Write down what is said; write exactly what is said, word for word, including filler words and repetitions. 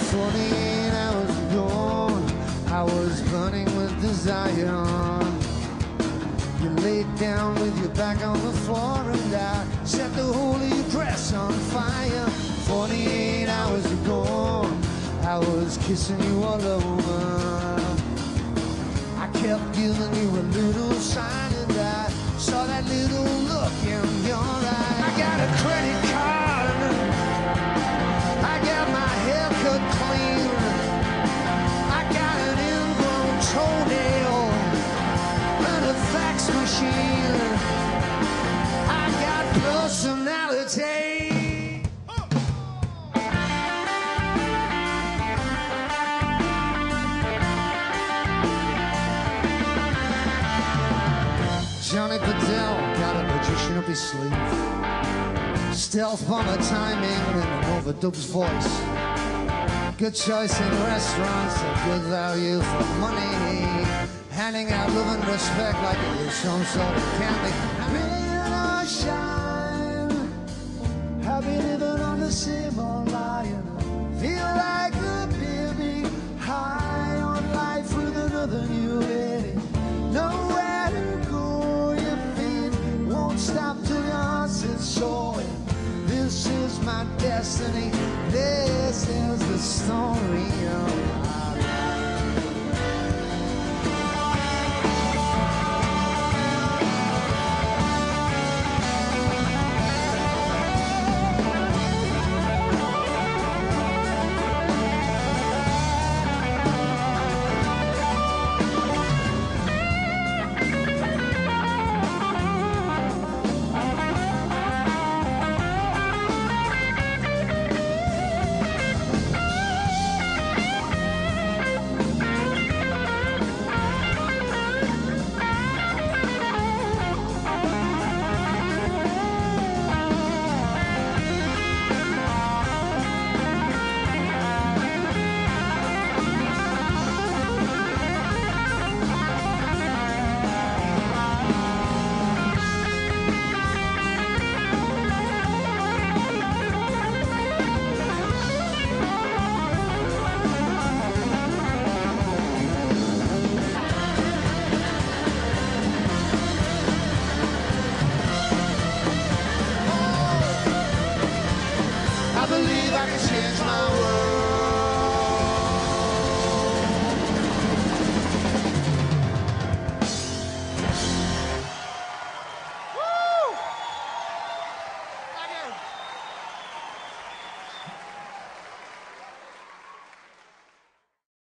Twenty-eight hours ago, I was burning with desire. You laid down with your back on the floor, and I set the whole of your dress on fire. Forty-eight hours ago, I was kissing you all over. I kept giving you a little sign, and I saw that little look in your eye. I got a credit card, I got my hair cut clean, I got an ingrown toenail and a fax machine. I got personality. Johnny Bedell got a magician up his sleeve. Stealth bomber timing and an overdubs voice. Good choice in restaurants, a good value for money. Handing out love and respect like it is some sort of candy. Rain or shine, happy living on the same old line. Feel like a baby, high on life with another new lady. Nowhere to go, your feet won't stop till your heart is showing. This is my destiny, this is the story.